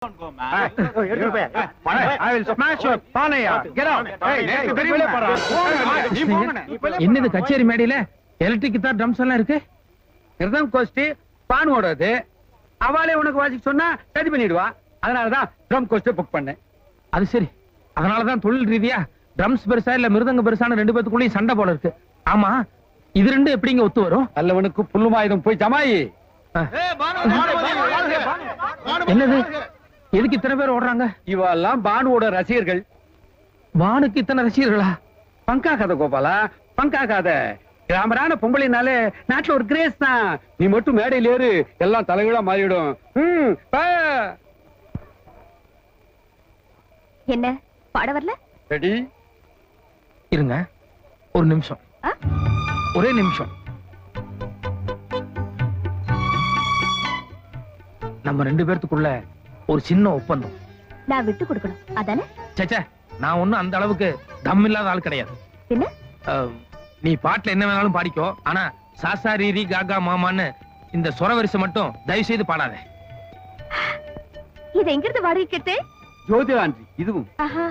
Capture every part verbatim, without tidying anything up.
என்னது கச்சேரி மேடையில எலக்ட்ரிக் கிட்டார் ட்ரம்ஸ் எல்லாம் இருக்கு. மிருதம் கோஷ்டி பான் ஓடுறது. அவளே உனக்கு வாசிக்க சொன்னா சரி பண்ணிடுவா. அதனாலதான் ட்ரம் கோஷ்டி புக் பண்ணேன். அது சரி. அதனாலதான் தொழில் ரீதியா ட்ரம்ஸ் பெருசா இல்ல மிருதங்க பெருசான ரெண்டு பேத்துக்குள்ளேயும் சண்டை போல இருக்கு. ஆமா, இது ரெண்டு எப்படிங்க ஒத்து வரும்? அல்லவனுக்கு புல்லுமாயுதம் போய் ஜமாயி. என்னது, எதுக்கு இத்தனை பேர் ஓடுறாங்க? இவெல்லாம் பானுவோட ரசிகர்கள். பானுக்கு இத்தனை ரசிகர்களா? பங்கா கதை கோபாலா, பங்கா கதை. கிராமரான பொம்பளைனாலே நாட்டுல ஒரு கிரேஸ் தான். நீ மட்டும் மேடையில் ஏறு, எல்லாம் தலைகீழா மாறிடும். என்ன பாட வரல? ரெடி இருங்க ஒரு நிமிஷம், ஒரே நிமிஷம். நம்ம ரெண்டு பேர்த்துக்குள்ள ஒரு சின்ன ஒப்பந்தம். நான் விட்டு கொடுக்கணும் அதானே? சேச்சே, நான் ஒண்ணும் அந்த அளவுக்கு தம் இல்லாத ஆள் கிடையாது. என்ன? நீ பாட்டுல என்ன வேணாலும் பாடிக்கோ, ஆனா சாசா ரீரி காகா மாமான்னு இந்த சொரவரிசை மட்டும் தயவு செய்து பாடாத. இது எங்கிருந்து வாடிக்கிட்டு? ஜோதிராண்டி இதுவும்.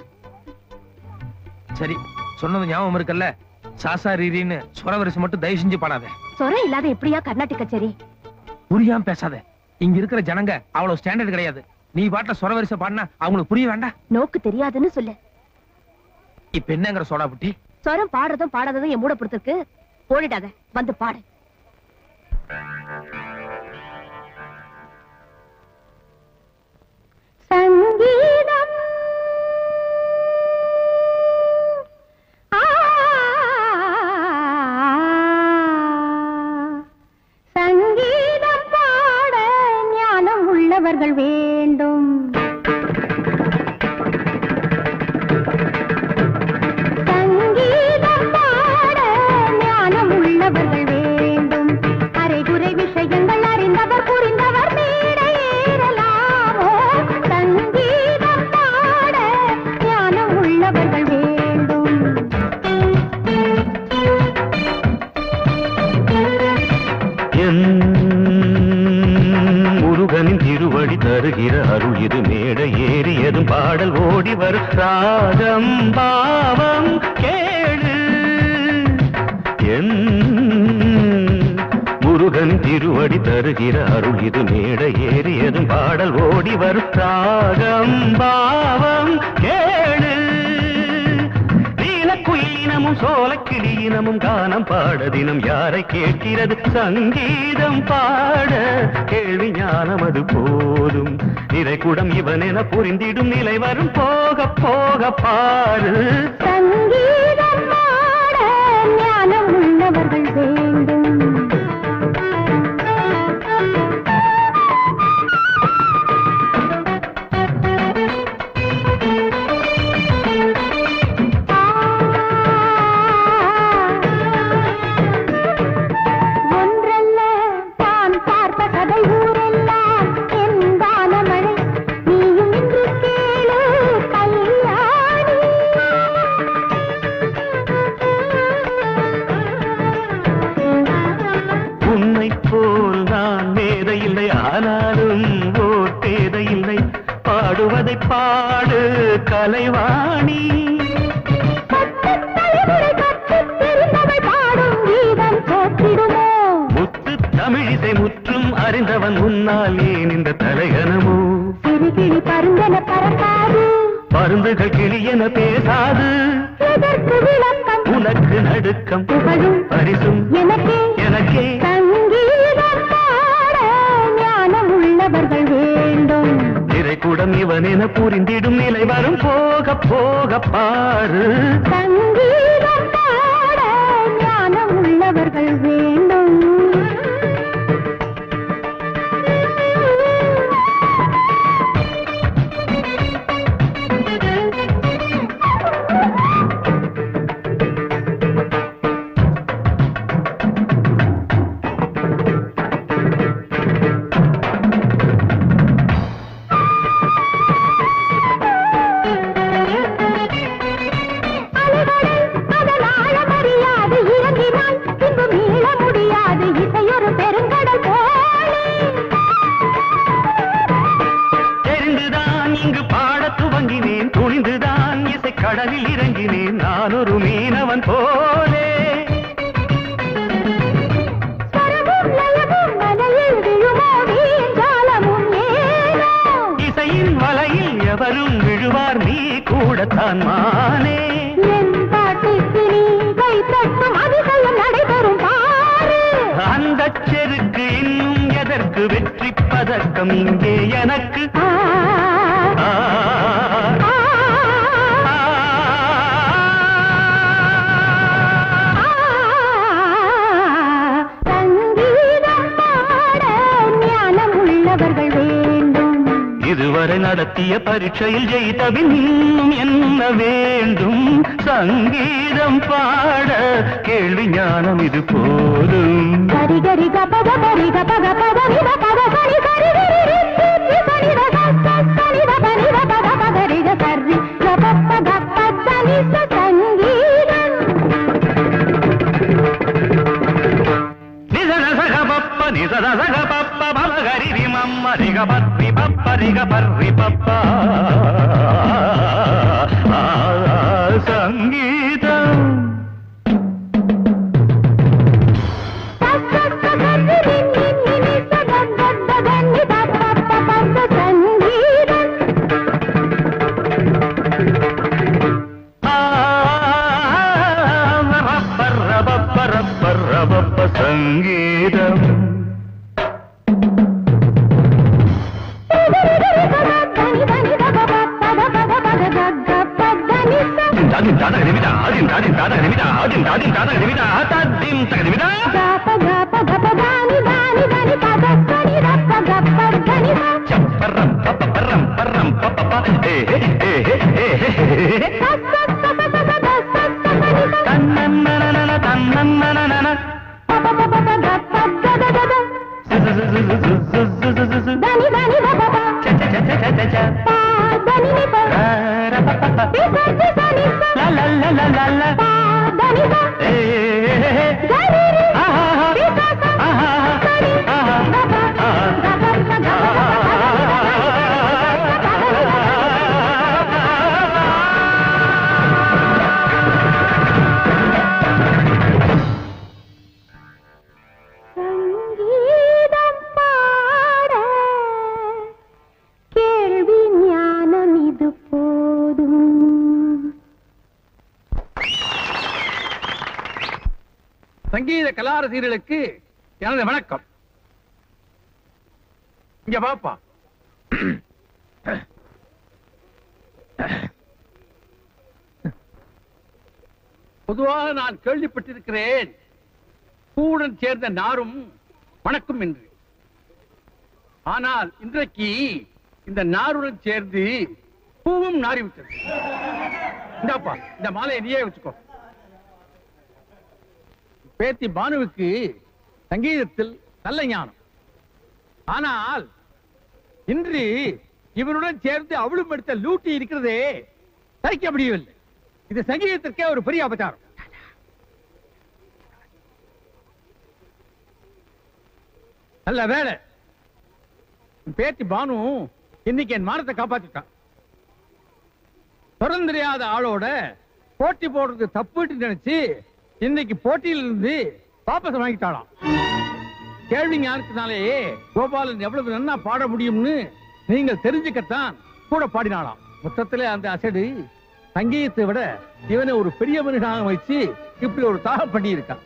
சரி, சொன்னது ஞாபகம் இருக்குல்ல? சாசா ரீரின்னு சொரவரிசை மட்டும் தயவு செஞ்சு பாடாத. சொர இல்லாத எப்படியா கர்நாடிக் கச்சேரி? புரியாம பேசாத. இங்க இருக்கிற ஜனங்க அவ்வளவு ஸ்டாண்டர்ட் கிடையாது. நீ பாட்டுல சொரவரிசை பாடினா அவங்களுக்கு புரிய வேண்டாம். நோக்கு தெரியாதுன்னு சொல்லு. இப்ப என்னங்கிற சோடா புட்டி? சொரம் பாடுறதும் பாடாததும் என் மூட பொறுத்திருக்கு. போடிடாத, வந்து பாடு. சங்கீதம் சங்கீதம் பாட ஞானம் உள்ளவர்கள் வேண்டும். சங்கீதம் பாட ஞானம் உள்ளவர்கள் வேண்டும். அரைகுறை விஷயங்கள் அறிந்தவர் புரிந்தவர் மேடை ஏறலாமோ. சங்கீதம் பாட ஞானம் உள்ளவர்கள் வேண்டும். முருகனின் திருவடி தருகிற அருள் இது. மேடை ஏறியதும் பாடல் ஓடி வரும் ராகம் பாவம் கேளு. என் முருகன் திருவடி தருகிற அருள் இது. மேடை ஏறியதும் பாடல் ஓடி வரும் ராகம் பாவம் கேளு. நீலக்குயிலினமும் சோலக்கிளியினமும் கானம் பாட தினம் யாரை கேட்கிறது? சங்கீதம் பாட கேள்வி ஞானம் அது போதும். நிறைகுடம் இவன் என புரிந்திடும் நிலை வரும் போக போக பாரு. சங்கீதம் பாட ஞானம் உள்ளவர்கள் வேண்டும். பாடுவதை பாடு கலைவாணி. முத்து தமிழிசை முற்றும் அறிந்தவன் முன்னால் ஏன் இந்த தலையனமோ? சிறுகிளி பருந்தன பறக்காது, பருந்துகள் கிளியென பேசாது. உனக்கு நடுக்கம் பரிசும் எனக்கே எனக்கே. சங்கீதம் பாட ஞானம் உள்ளவர்கள் வேண்டும். நிறைகுடம் இவன் என புரிந்திடும் நிலை வரும் போக போக பாரு. சங்கீதம் பாட ஞானம் உள்ளவர்கள் வேண்டும். அதனால் அறியாது இறங்கினால் பின்பு மீள முடியாது. பாடித்தான் இங்கு பாட துவங்கினேன். துணிந்துதான் இசை கடலில் இறங்கினேன். நான் ஒரு மீனவன் போலே. இசையின் வலையில் எவரும் விழுவார், நீ கூடத்தான் மானே. அந்த செருக்கு இன்னும் எதற்கு, வெற்றி பதக்கம் இங்கே எனக்கு. இதுவரை நடத்திய பரீட்சையில் ஜெயித்தபின் இன்னும் என்ன வேண்டும்? சங்கீதம் பாட கேள்வி ஞானம் இது போதும். சங்கீதம் சங்கீதம் சங்கீத கலாரசிகர்களுக்கு எனது வணக்கம். இங்க பாப்பா, பொதுவாக நான் கேள்விப்பட்டிருக்கிறேன், பூவுடன் சேர்ந்த நாரும் வணக்கம் என்று. ஆனால் இன்றைக்கு இந்த நாருடன் சேர்ந்து பூவும் நாறிவிட்டது. இந்தாப்பா, இந்த மாலையை நீயே வச்சுக்கோ. பேத்தி பானுவுக்கு சங்கீதத்தில் நல்ல ஞானம். ஆனால் இன்று இவருடன் சேர்ந்து அவளும் எடுத்த லூட்டி இருக்கிறதே சரிக்க முடியவில்லை. இது சங்கீதத்திற்கே ஒரு பெரிய அபச்சாரம். நல்ல வேலை, பேத்தி பானு இன்னைக்கு என் மானத்தை காப்பாத்திட்டான். தொடர்ந்து தெரியாத ஆளோட போட்டி போடுறது தப்புன்னு நினைச்சு இன்னைக்கு போட்டியில இருந்து வாபஸ் வாங்கிட்டாளாம். கேள்வி ஞானத்தினாலே கோபாலன் எவ்வளவு நன்னா பாட முடியும்னு நீங்கள் தெரிஞ்சுக்கத்தான் கூட பாடினாலாம். மொத்தத்திலே அந்த அசடு சங்கீதத்தை விட இவனை ஒரு பெரிய மனிதனாக வச்சு இப்படி ஒரு தாகம் பண்ணி இருக்கான்.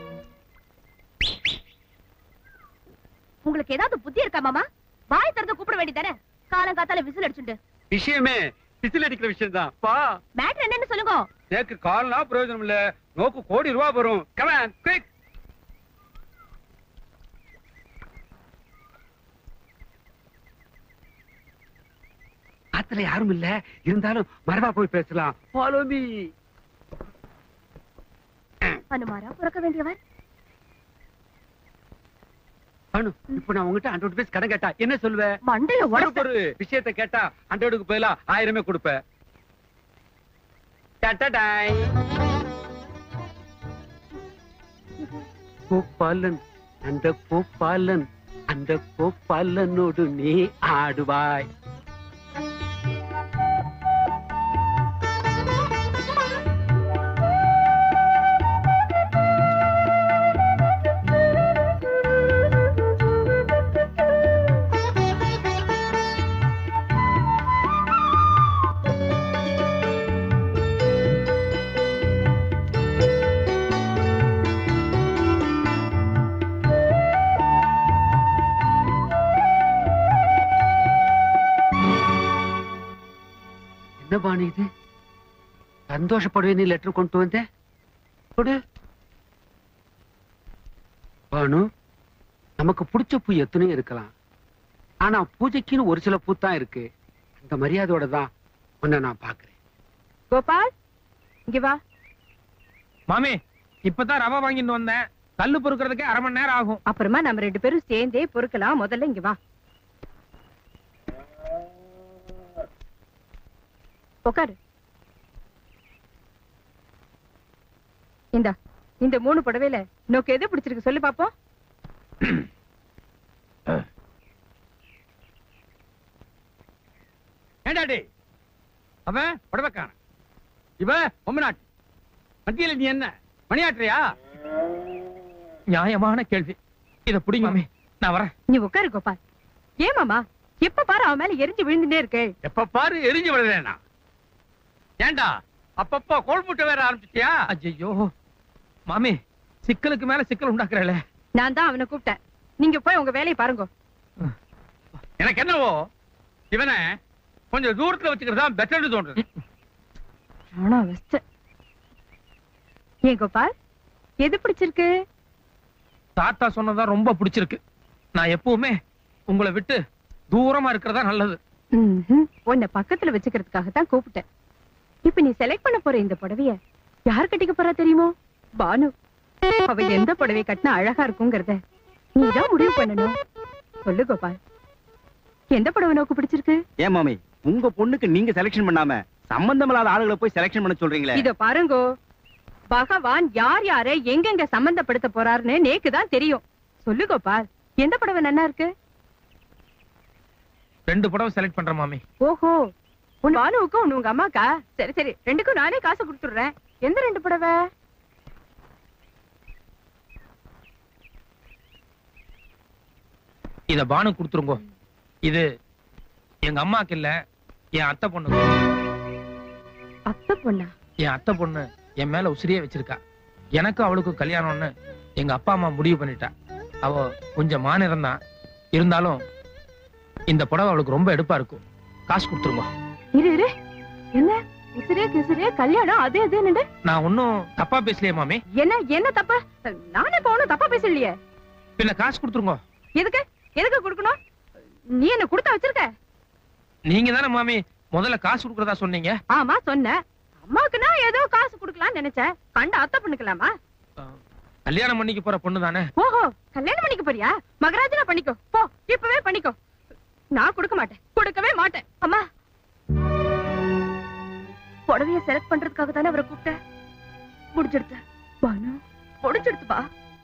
உங்களுக்கு ஏதாவது புத்தி இருக்கா மாமா? வாய் திறந்து கூப்பிட வேண்டியதானே? காலங்காத்தால விசில் அடிச்சுட்டு. விஷயமே விசில் அடிக்கிற விஷயம் தான். பா, மேட்டர் என்னன்னு சொல்லுங்க. எனக்கு கால்னா பிரயோஜனம் இல்ல, நோக்கு கோடி ரூபாய் வரும். Come on quick. ஆத்துல யாரும் இல்ல, இருந்தாலும் மரபா போய் பேசலாம். Follow me. அனுமாரா பிறக்க வேண்டியவர். அனு, இப்ப நான் உங்ககிட்ட ஹண்ட்ரட் ருபீஸ் கடன் கேட்டா என்ன சொல்லுவேன்? மண்டையில உடைப்பு. ஒரு விஷயத்தை கேட்டா ஹண்ட்ரடுக்கு பதிலா ஆயிரமே கொடுப்பேன். கோபாலன், அந்த கோபாலன், அந்த கோபாலனோடு நீ ஆடுவாய். என்ன பாணி இது? சந்தோஷப்படுவேன்னு லெட்டர் கொண்டு வந்தேன். கொடு. பானு, நமக்கு பிடிச்ச பூ எத்தனையும் இருக்கலாம். ஆனா பூஜைக்குன்னு ஒரு சில பூ தான் இருக்கு. அந்த மரியாதையோட தான் உன்னை நான் பாக்குறேன். கோபால், இங்க வா. மாமி, இப்பதான் ரவை வாங்கிட்டு வந்தேன். கல்லு பொறுக்கிறதுக்கே அரை மணி நேரம் ஆகும். அப்புறமா நம்ம ரெண்டு பேரும் சேர்ந்தே பொறுக்கலாம். முதல்ல இங்க வா. உட்காரு. இந்தா, இந்த மூணு புடவையில நோக்கு எது பிடிச்சிருக்கு சொல்லு பாப்போம். ஏண்டாடி அவன் புடவைக்காரன், இவ பொம்மநாட்டி. மத்தியில நீ என்ன மணியாற்றியா? நியாயமான கேள்வி. இத புடிங்க மாமி, நான் வரேன். நீ உட்காரு கோபால். ஏமாமா எப்ப பாரு அவன் மேல எரிஞ்சு விழுந்துட்டே இருக்கு. எப்ப பாரு எரிஞ்சு விடுறேனா? ஏண்டா அப்பப்போ கோல் முட்டை வேற ஆரம்பிச்சிட்டியா? ஐயோ மாமி, சிக்கலுக்கு மேல சிக்கல் உண்டாக்குறல. நான் தான் அவனை கூப்பிட்டேன். நீங்க போய் உங்க வேலையை பாருங்க. எனக்கு என்னவோ இவனை கொஞ்சம் தூரத்துல வச்சுக்கிறதா பெட்டர்னு தோன்றது. ஆனா வெஸ்ட். ஏன் கோபால், எது பிடிச்சிருக்கு? தாத்தா சொன்னதான் ரொம்ப பிடிச்சிருக்கு. நான் எப்பவுமே உங்களை விட்டு தூரமா இருக்கிறதா நல்லது. ம்ஹும். உன்னை பக்கத்துல வச்சுக்கிறதுக்காக தான் கூப்பிட்டேன். இப்ப நீ செலக்ட் பண்ண போற இந்த புடவைய யார் கட்டிக்க போறா தெரியுமோ? பானு. அவ எந்த புடவை கட்டினா அழகா இருக்குங்கிறத நீதான் முடிவு பண்ணணும். சொல்லு கோபால், எந்த புடவை நோக்கு பிடிச்சிருக்கு? ஏன் மாமி, உங்க பொண்ணுக்கு நீங்க செலக்ஷன் பண்ணாம சம்பந்தமில்லாத ஆளுகளை போய் செலக்ஷன் பண்ண சொல்றீங்களே? இதோ பாருங்கோ, பகவான் யார் யாரை எங்கெங்க சம்பந்தப்படுத்த போறாருன்னு நேக்குதான் தெரியும். சொல்லு கோபால், எந்த புடவை நல்லா இருக்கு? ரெண்டு புடவை செலக்ட் பண்றேன் மாமி. ஓஹோ, உன் பானுவுக்கும் உன் உங்க அம்மாக்கா? சரி சரி, ரெண்டுக்கும் நானே காசு கொடுத்துடுறேன். எந்த ரெண்டு புடவை? இத பானு கொடுத்துருங்க. இது எங்க அம்மாக்கு இல்ல, என் அத்தை பொண்ணுக்கு. அத்தை பொண்ணா? என் அத்தை பொண்ணு என் மேல உசிரியே வச்சிருக்கா. எனக்கு அவளுக்கு கல்யாணம்னு எங்க அப்பா அம்மா முடிவு பண்ணிட்டா. அவ கொஞ்சம் மாநிலம் தான் இருந்தாலும் இந்த புடவை அவளுக்கு ரொம்ப எடுப்பா இருக்கும். காசு கொடுத்துருங்க. இரு இரு, என்ன உசிரே கிசிரே கல்யாணம் அது எதுன்னு? நான் ஒன்னும் தப்பா பேசலையே மாமி. என்ன என்ன தப்பா? நானே இப்ப ஒண்ணும் தப்பா பேசலையே. பின்ன காசு கொடுத்துருங்க. எதுக்கு எதுக்கு கொடுக்கணும்? நீ என்ன கொடுத்தா வச்சிருக்க? நீங்க தானே மாமி முதல்ல காசு கொடுக்கறதா சொன்னீங்க. ஆமா சொன்னேன். அம்மாக்குன்னா ஏதோ காசு கொடுக்கலாம்னு நினைச்சேன். கண்ட அத்தை பண்ணிக்கலாமா? கல்யாணம் பண்ணிக்க போற பொண்ணு தானே. ஓஹோ, கல்யாணம் பண்ணிக்க போறியா? மகராஜனா பண்ணிக்கோ, போ இப்பவே பண்ணிக்கோ. நான் கொடுக்க மாட்டேன், கொடுக்கவே மாட்டேன். அம்மா, புடவைய செலக்ட் பண்றதுக்காக தானே அவரை கூப்பிட்டேன். முடிஞ்செடுத்து பானு, முடிஞ்செடுத்து பா.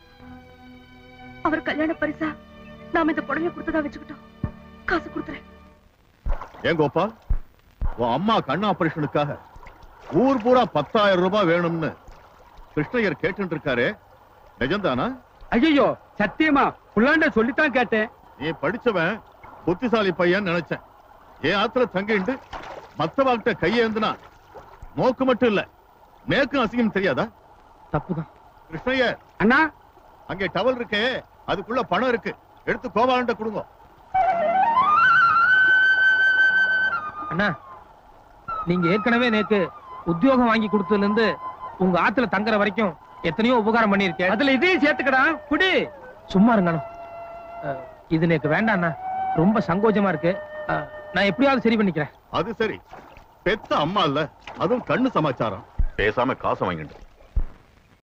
அவர் கல்யாண பரிசா நாம இந்த புடவைய கொடுத்ததா வச்சுக்கிட்டோம். காசு கொடுத்துறேன். ஏன் கோபால், உன் அம்மா கண்ணு ஆபரேஷனுக்காக ஊர் பூரா பத்தாயிரம் ரூபாய் வேணும்னு கிருஷ்ணய்யர் கேட்டு இருக்காரு. நிஜம்தானா? ஐயோ சத்தியமா புள்ளாண்ட சொல்லித்தான் கேட்டேன். நீ படிச்சவன் புத்திசாலி பையன் நினைச்சேன். ஏன் ஆத்துல தங்கிண்டு மத்தவாக்கிட்ட கையேந்துனா நோக்கு மட்டும் இல்ல மேற்கும் அசிங்கம் தெரியாதா? தப்புதான். கிருஷ்ணய்யர் அண்ணா, அங்கே டவல் இருக்கே, அதுக்குள்ள பணம் இருக்கு, எடுத்து கோபாலன்ட்ட கொடுங்க. அண்ணா, நீங்க ஏற்கனவே நேக்கு உத்தியோகம் வாங்கி கொடுத்ததுல இருந்து உங்க ஆத்துல தங்குற வரைக்கும் எத்தனையோ உபகாரம் பண்ணிருக்கேன். அதுல இதையும் சேர்த்துக்கடா. குடி. சும்மா இருங்கண்ணா. இது நேக்கு வேண்டாண்ணா, ரொம்ப சங்கோஜமா இருக்கு. நான் எப்படியாவது சரி பண்ணிக்கிறேன். அது சரி, பெத்த அம்மா இல்ல, அதுவும் கண்ணு சமாச்சாரம். பேசாம காசை வாங்கிட்டு